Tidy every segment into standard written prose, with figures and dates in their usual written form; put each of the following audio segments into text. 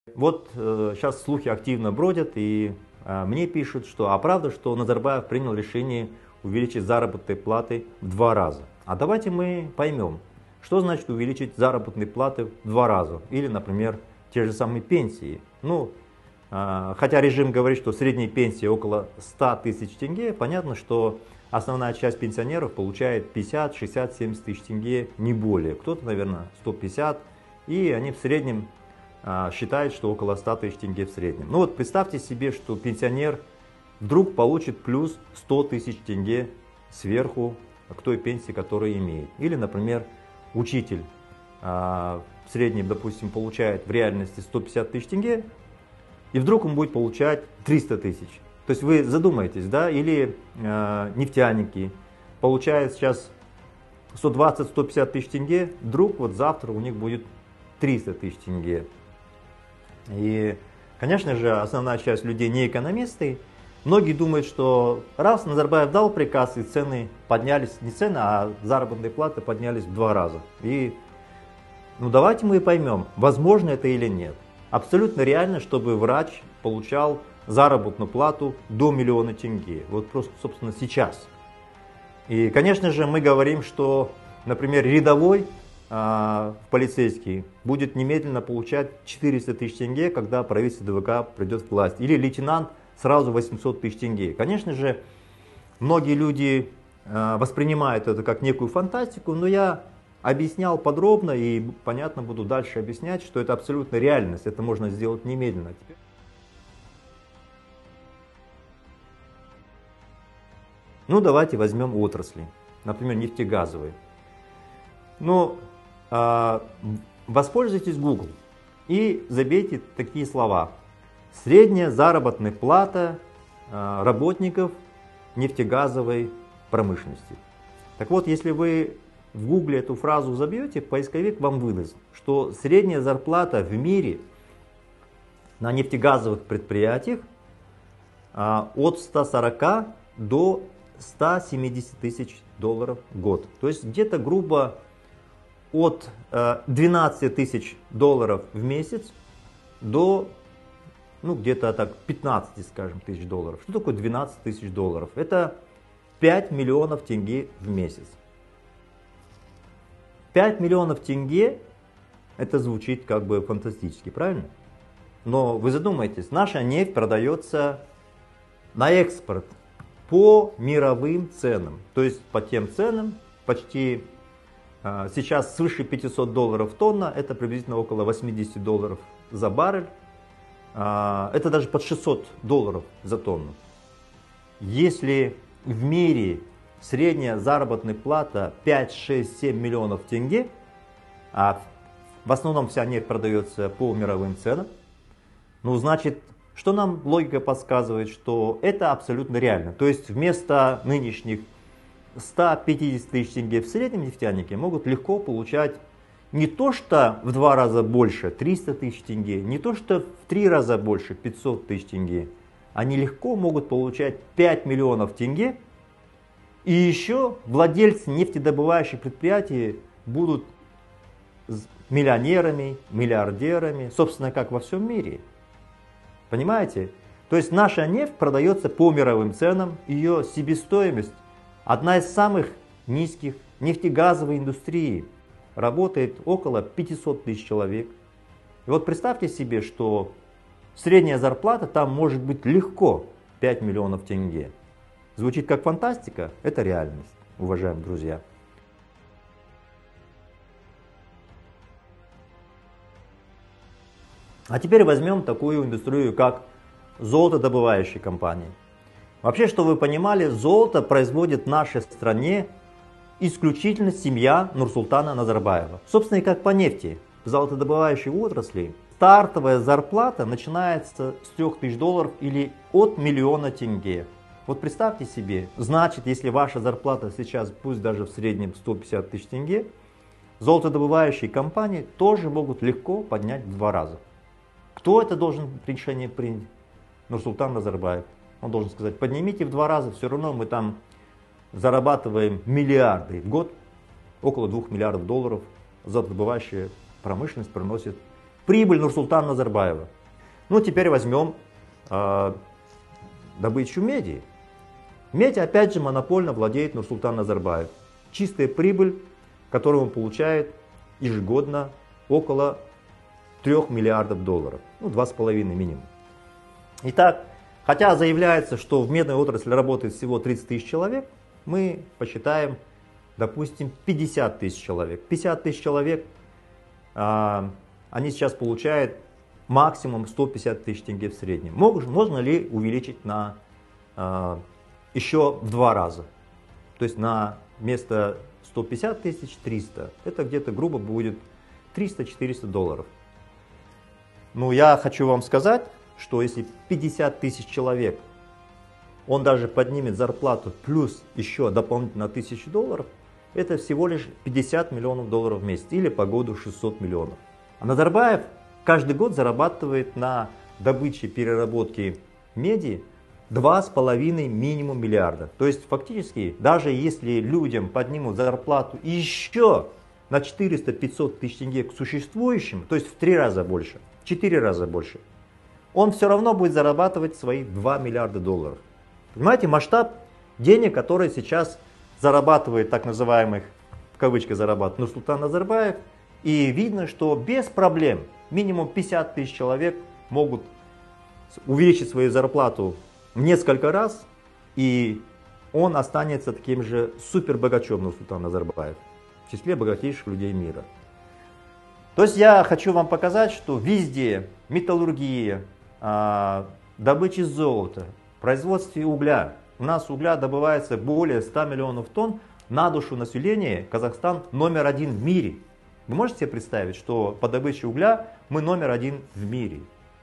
Вот сейчас слухи активно бродят, и мне пишут, что правда, что Назарбаев принял решение увеличить заработные платы в 2 раза. А давайте мы поймем, что значит увеличить заработные платы в 2 раза. Или, например, те же самые пенсии. Ну, хотя режим говорит, что средняя пенсия около 100 тысяч тенге, понятно, что основная часть пенсионеров получает 50, 60, 70 тысяч тенге, не более. Кто-то, наверное, 150, и они в среднем считает, что около 100 тысяч тенге в среднем. Ну вот представьте себе, что пенсионер вдруг получит плюс 100 тысяч тенге сверху к той пенсии, которую имеет. Или, например, учитель в среднем, допустим, получает в реальности 150 тысяч тенге, и вдруг он будет получать 300 тысяч. То есть вы задумаетесь, да? Или нефтяники получают сейчас 120-150 тысяч тенге, вдруг вот завтра у них будет 300 тысяч тенге. И, конечно же, основная часть людей не экономисты. Многие думают, что раз Назарбаев дал приказ, и цены поднялись, не цены, а заработные платы поднялись в 2 раза. И ну давайте мы поймем, возможно это или нет. Абсолютно реально, чтобы врач получал заработную плату до 1 миллиона тенге. Вот просто, собственно, сейчас. И, конечно же, мы говорим, что, например, рядовой полицейский будет немедленно получать 400 тысяч тенге, когда правительство ДВК придет в власть. Или лейтенант сразу 800 тысяч тенге. Конечно же, многие люди воспринимают это как некую фантастику, но я объяснял подробно и понятно буду дальше объяснять, что это абсолютно реальность. Это можно сделать немедленно. Ну давайте возьмем отрасли, например, нефтегазовые. Ну, воспользуйтесь Google и забейте такие слова. Средняя заработная плата работников нефтегазовой промышленности. Так вот, если вы в Google эту фразу забьете, поисковик вам выдаст, что средняя зарплата в мире на нефтегазовых предприятиях от 140 до 170 тысяч долларов в год. То есть где-то грубо от 12 тысяч долларов в месяц до где-то так 15, скажем, тысяч долларов. Что такое 12 тысяч долларов? Это 5 миллионов тенге в месяц. 5 миллионов тенге, это звучит как бы фантастически, правильно? Но вы задумайтесь, наша нефть продается на экспорт по мировым ценам. То есть по тем ценам почти сейчас свыше 500 долларов тонна, это приблизительно около 80 долларов за баррель. Это даже под 600 долларов за тонну. Если в мире средняя заработная плата 5, 6, 7 миллионов тенге, а в основном вся нефть продается по мировым ценам, ну значит, что нам логика подсказывает, что это абсолютно реально. То есть вместо нынешних 150 тысяч тенге в среднем нефтяники могут легко получать не то что в 2 раза больше, 300 тысяч тенге, не то что в 3 раза больше, 500 тысяч тенге. Они легко могут получать 5 миллионов тенге. И еще владельцы нефтедобывающих предприятий будут миллионерами, миллиардерами, собственно, как во всем мире. Понимаете? То есть наша нефть продается по мировым ценам, ее себестоимость одна из самых низких в нефтегазовой индустрии. Работает около 500 тысяч человек. И вот представьте себе, что средняя зарплата там может быть легко 5 миллионов тенге. Звучит как фантастика, это реальность, уважаемые друзья. А теперь возьмем такую индустрию, как золотодобывающие компании. Вообще, что вы понимали, золото производит в нашей стране исключительно семья Нурсултана Назарбаева. Собственно, и как по нефти, в золотодобывающей отрасли стартовая зарплата начинается с 3000 долларов или от 1 миллиона тенге. Вот представьте себе, значит, если ваша зарплата сейчас, пусть даже в среднем 150 тысяч тенге, золотодобывающие компании тоже могут легко поднять в 2 раза. Кто это должен решение принять? Нурсултан Назарбаев. Он должен сказать, поднимите в 2 раза, все равно мы там зарабатываем миллиарды в год, около 2 миллиардов долларов. Золотодобывающая промышленность приносит Прибыль Нурсултана Назарбаева. Ну, теперь возьмем добычу меди. Медь, опять же, монопольно владеет Нурсултан Назарбаев. Чистая прибыль, которую он получает ежегодно, около 3 миллиардов долларов. Ну, 2,5 минимум. Итак, хотя заявляется, что в медной отрасли работает всего 30 тысяч человек, мы посчитаем, допустим, 50 тысяч человек. 50 тысяч человек, они сейчас получают максимум 150 тысяч тенге в среднем. Можно ли увеличить на еще в 2 раза? То есть на вместо 150 тысяч 300. Это где-то грубо будет 300-400 долларов. Ну, я хочу вам сказать, что если 50 тысяч человек, он даже поднимет зарплату плюс еще дополнительно 1000 долларов, это всего лишь 50 миллионов долларов в месяц или по году 600 миллионов. А Назарбаев каждый год зарабатывает на добыче, переработке меди 2,5 минимум миллиарда. То есть фактически, даже если людям поднимут зарплату еще на 400-500 тысяч тенге к существующим, то есть в 3 раза больше, 4 раза больше, он все равно будет зарабатывать свои 2 миллиарда долларов. Понимаете, масштаб денег, которые сейчас зарабатывает, так называемых, в кавычках зарабатывает Нурсултан Назарбаев, и видно, что без проблем минимум 50 тысяч человек могут увеличить свою зарплату в несколько раз, и он останется таким же супербогачом Нурсултан Назарбаев, в числе богатейших людей мира. То есть я хочу вам показать, что везде металлургия, добыча золота, производстве угля. У нас угля добывается более 100 миллионов тонн. На душу населения Казахстан номер 1 в мире. Вы можете себе представить, что по добыче угля мы номер 1 в мире?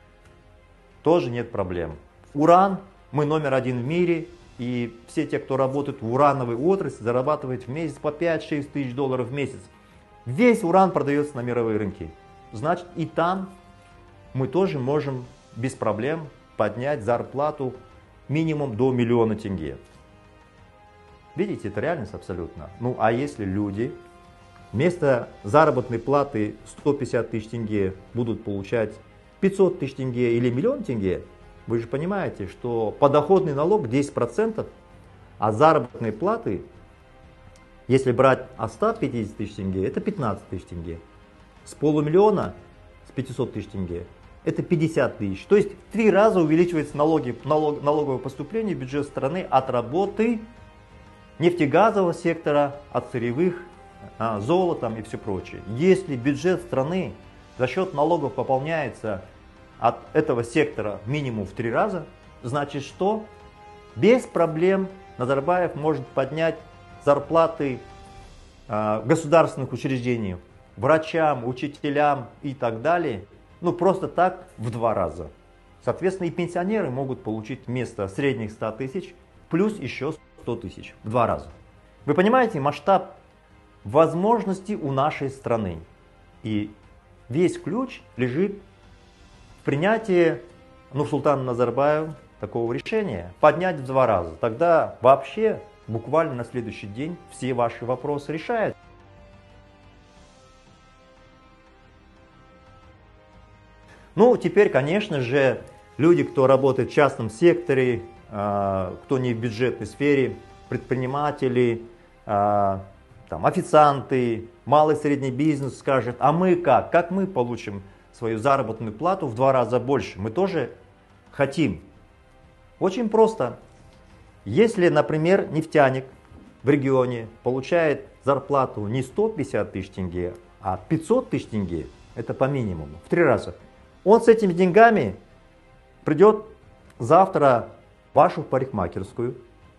Тоже нет проблем. Уран мы номер 1 в мире. И все те, кто работает в урановой отрасли, зарабатывают в месяц по 5-6 тысяч долларов в месяц. Весь уран продается на мировые рынки. Значит, и там мы тоже можем без проблем поднять зарплату минимум до 1 миллиона тенге. Видите, это реальность абсолютно. Ну а если люди вместо заработной платы 150 тысяч тенге будут получать 500 тысяч тенге или 1 миллион тенге, вы же понимаете, что подоходный налог 10%, а заработные платы, если брать от 150 тысяч тенге, это 15 тысяч тенге. С полумиллиона, с 500 тысяч тенге, это 50 тысяч. То есть в 3 раза увеличивается налоговое поступление в бюджет страны от работы нефтегазового сектора, от сырьевых, золотом и все прочее. Если бюджет страны за счет налогов пополняется от этого сектора минимум в 3 раза, значит что? Без проблем Назарбаев может поднять зарплаты государственных учреждений, врачам, учителям и так далее, ну просто так в 2 раза. Соответственно, и пенсионеры могут получить вместо средних 100 тысяч плюс еще 100 тысяч в 2 раза. Вы понимаете масштаб возможностей у нашей страны. И весь ключ лежит в принятии Нурсултана Назарбаева такого решения. Поднять в 2 раза. Тогда вообще буквально на следующий день все ваши вопросы решают. Ну, теперь, конечно же, люди, кто работает в частном секторе, кто не в бюджетной сфере, предприниматели, там, официанты, малый и средний бизнес скажет, а мы как? Как мы получим свою заработную плату в 2 раза больше? Мы тоже хотим. Очень просто. Если, например, нефтяник в регионе получает зарплату не 150 тысяч тенге, а 500 тысяч тенге, это по минимуму, в 3 раза, он с этими деньгами придет завтра в вашу парикмахерскую.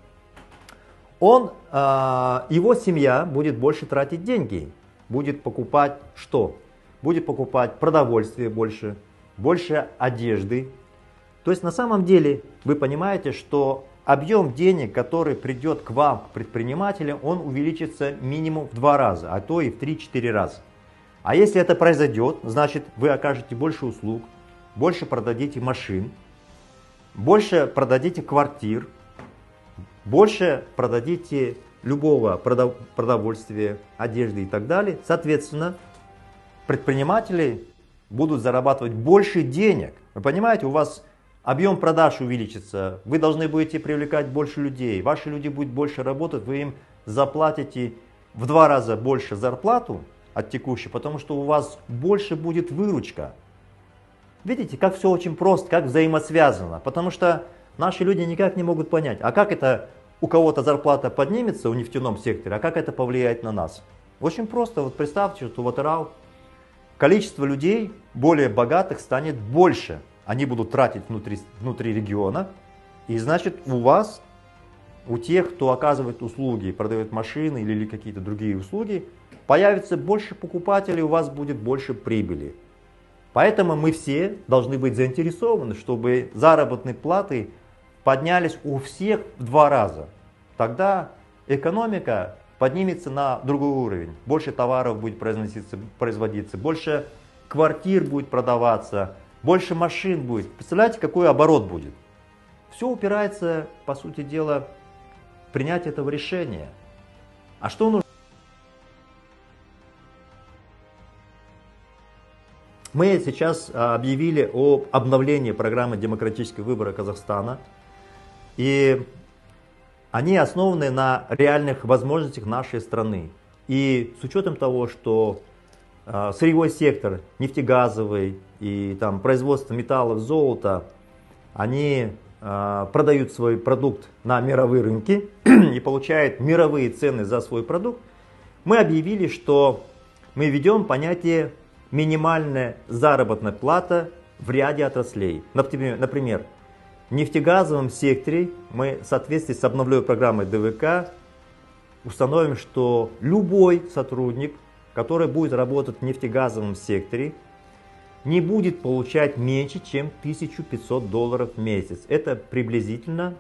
Его семья будет больше тратить деньги, будет покупать что? Будет покупать продовольствие больше, больше одежды. То есть на самом деле вы понимаете, что объем денег, который придет к вам, к предпринимателям, он увеличится минимум в 2 раза, а то и в 3-4 раза. А если это произойдет, значит вы окажете больше услуг, больше продадите машин, больше продадите квартир, больше продадите любого продовольствия, одежды и так далее. Соответственно, предприниматели будут зарабатывать больше денег. Вы понимаете, у вас объем продаж увеличится, вы должны будете привлекать больше людей, ваши люди будут больше работать, вы им заплатите в 2 раза больше зарплату от текущей, потому что у вас больше будет выручка. Видите, как все очень просто, как взаимосвязано, потому что наши люди никак не могут понять, а как это у кого-то зарплата поднимется в нефтяном секторе, а как это повлияет на нас. Очень просто, вот представьте, что вот РАО, количество людей более богатых станет больше, они будут тратить внутри региона, и значит у вас, у тех, кто оказывает услуги, продает машины или какие-то другие услуги, появится больше покупателей, у вас будет больше прибыли. Поэтому мы все должны быть заинтересованы, чтобы заработные платы поднялись у всех в 2 раза. Тогда экономика поднимется на другой уровень. Больше товаров будет производиться, больше квартир будет продаваться, больше машин будет. Представляете, какой оборот будет? Все упирается, по сути дела, в принятие этого решения. А что нужно? Мы сейчас объявили об обновлении программы демократического выбора Казахстана. И они основаны на реальных возможностях нашей страны. И с учетом того, что сырьевой сектор, нефтегазовый и там, производство металлов, золота, они продают свой продукт на мировые рынки и получают мировые цены за свой продукт, мы объявили, что мы введем понятие минимальная заработная плата в ряде отраслей. Например, в нефтегазовом секторе мы в соответствии с обновленной программой ДВК установим, что любой сотрудник, который будет работать в нефтегазовом секторе, не будет получать меньше, чем $1500 в месяц. Это приблизительно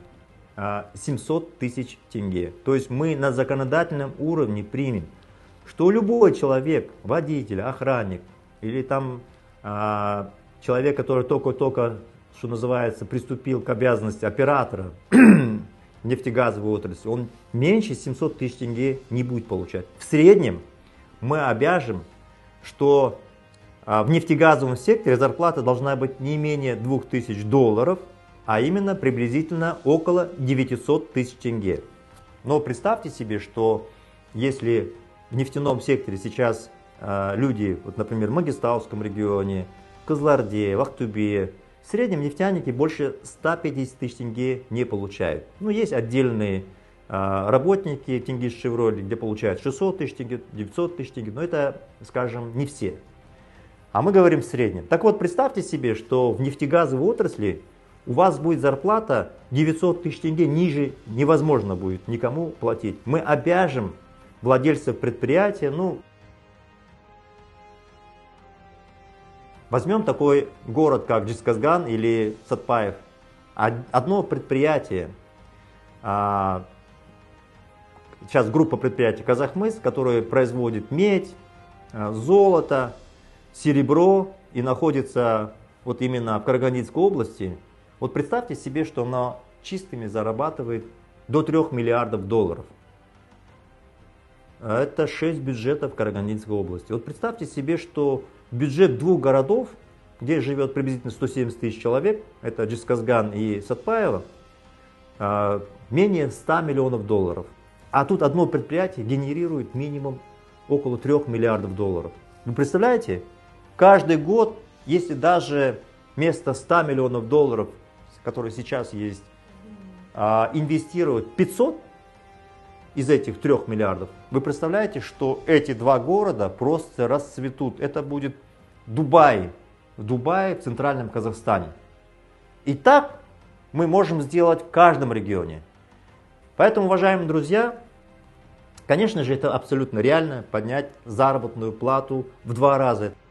700 тысяч тенге. То есть мы на законодательном уровне примем, что любой человек, водитель, охранник или там человек, который только-только, что называется, приступил к обязанности оператора нефтегазовой отрасли, он меньше 700 тысяч тенге не будет получать. В среднем мы обяжем, что в нефтегазовом секторе зарплата должна быть не менее $2000, а именно приблизительно около 900 тысяч тенге. Но представьте себе, что если в нефтяном секторе сейчас люди, вот, например, в Мангистауском регионе, в Кызылорде, в Актубе, в среднем нефтяники больше 150 тысяч тенге не получают. Ну, есть отдельные работники Тенгиз Шевроли, где получают 600 тысяч тенге, 900 тысяч тенге, но это, скажем, не все. А мы говорим в среднем. Так вот, представьте себе, что в нефтегазовой отрасли у вас будет зарплата 900 тысяч тенге, ниже невозможно будет никому платить. Мы обяжем владельцев предприятия, возьмем такой город, как Жезказган или Сатпаев. Одно предприятие, сейчас группа предприятий Казахмыс, которая производит медь, золото, серебро и находится вот именно в Карагандинской области. Вот представьте себе, что она чистыми зарабатывает до $3 миллиардов. Это 6 бюджетов Карагандинской области. Вот представьте себе, что бюджет 2 городов, где живет приблизительно 170 тысяч человек, это Жезказган и Сатпаево, менее $100 миллионов. А тут одно предприятие генерирует минимум около $3 миллиардов. Вы представляете? Каждый год, если даже вместо $100 миллионов, которые сейчас есть, инвестировать 500 из этих 3 миллиардов, вы представляете, что эти 2 города просто расцветут. Это будет Дубай, в центральном Казахстане. И так мы можем сделать в каждом регионе. Поэтому, уважаемые друзья, конечно же, это абсолютно реально поднять заработную плату в 2 раза.